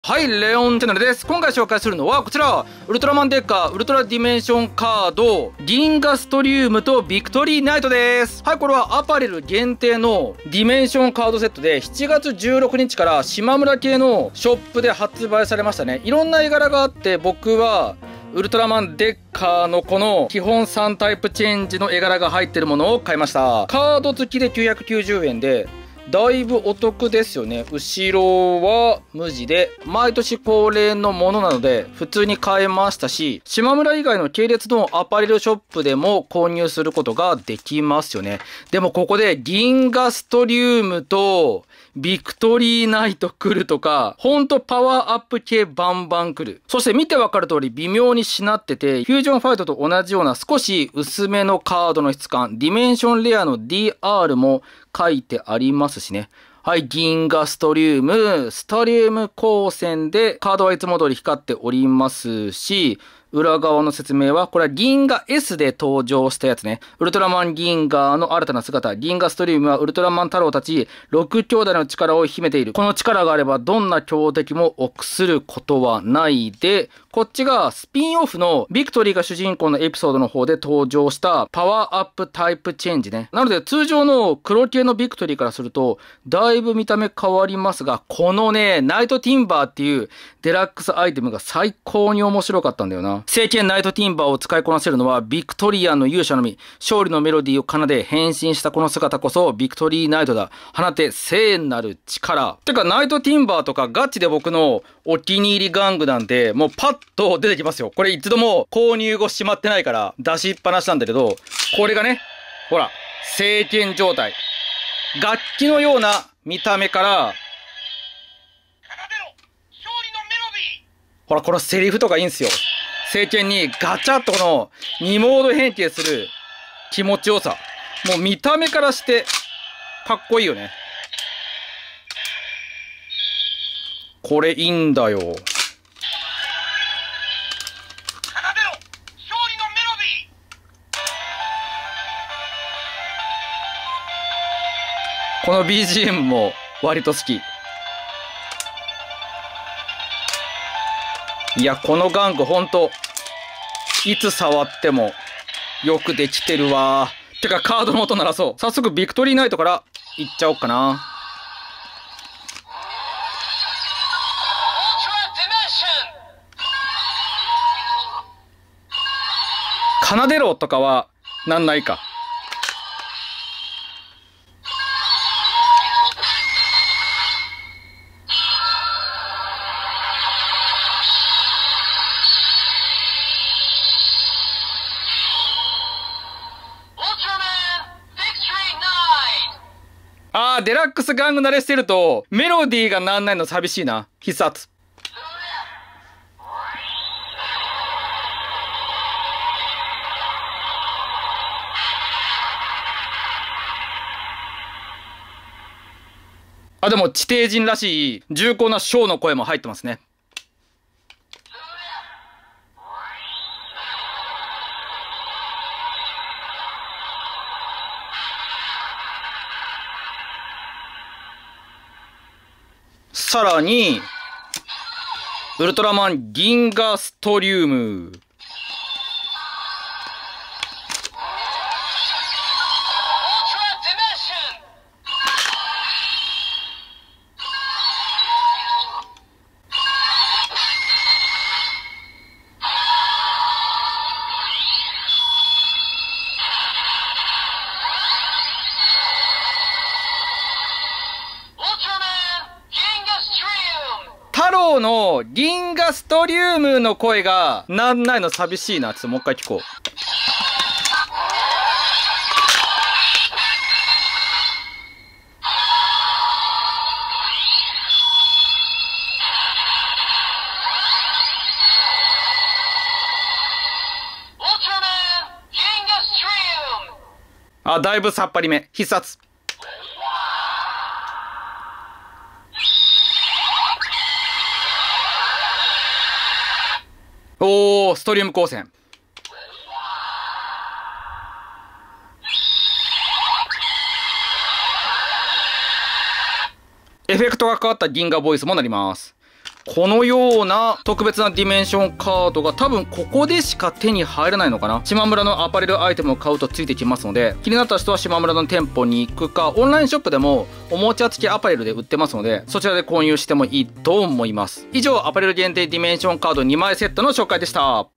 はい、レオンチャンネルです。今回紹介するのはこちら、ウルトラマンデッカー、ウルトラディメンションカード、銀河ストリウムとビクトリーナイトです。はい、これはアパレル限定のディメンションカードセットで、7月16日から島村系のショップで発売されましたね。いろんな絵柄があって、僕は、ウルトラマンデッカーのこの基本3タイプチェンジの絵柄が入ってるものを買いました。カード付きで990円で、だいぶお得ですよね。後ろは無地で、毎年恒例のものなので、普通に買えましたし、島村以外の系列のアパレルショップでも購入することができますよね。でもここで銀河ストリウムとビクトリーナイト来るとか、ほんとパワーアップ系バンバン来る。そして見てわかる通り微妙にしなってて、フュージョンファイトと同じような少し薄めのカードの質感、ディメンションレアの DR も書いてありますしね。はい、銀河ストリウム、ストリウム光線でカードはいつも通り光っておりますし、裏側の説明は、これは銀河 S で登場したやつね。ウルトラマン銀河の新たな姿。銀河ストリウムはウルトラマン太郎たち6兄弟の力を秘めている。この力があればどんな強敵も臆することはないで、こっちがスピンオフのビクトリーが主人公のエピソードの方で登場したパワーアップタイプチェンジね。なので通常の黒系のビクトリーからするとだいぶ見た目変わりますが、このね、ナイトティンバーっていうデラックスアイテムが最高に面白かったんだよな。聖剣ナイトティンバーを使いこなせるのはビクトリアンの勇者のみ。勝利のメロディーを奏で変身したこの姿こそビクトリーナイトだ。放て聖なる力。てかナイトティンバーとかガチで僕のお気に入り玩具なんで、もうパッと出てきますよ。これ一度も購入後しまってないから出しっぱなしなんだけど、これがね、ほら、聖剣状態。楽器のような見た目から、ほら、このセリフとかいいんすよ。聖剣にガチャッとこの2モード変形する気持ちよさ。もう見た目からしてかっこいいよね。これいいんだよ。この BGM も割と好き。いや、この玩具ほんと、いつ触ってもよくできてるわ。てかカードの音鳴らそう。早速ビクトリーナイトからいっちゃおっかな。奏でろとかはなんないか。あー、デラックス玩具慣れしてるとメロディーがなんないの寂しいな。必殺。あ、でも地底人らしい重厚なショーの声も入ってますね。さらに、ウルトラマン銀河ストリウム。太郎の銀河ストリウムの声がなんないの寂しいな。ちょっともう一回聞こう。あ、だいぶさっぱりめ。必殺。おー、ストリーム光線。エフェクトがかかった銀河ボイスもなります。 このような特別なディメンションカードが多分ここでしか手に入らないのかな。島村のアパレルアイテムを買うとついてきますので、気になった人は島村の店舗に行くか、オンラインショップでもおもちゃ付きアパレルで売ってますので、そちらで購入してもいいと思います。以上、アパレル限定ディメンションカード2枚セットの紹介でした。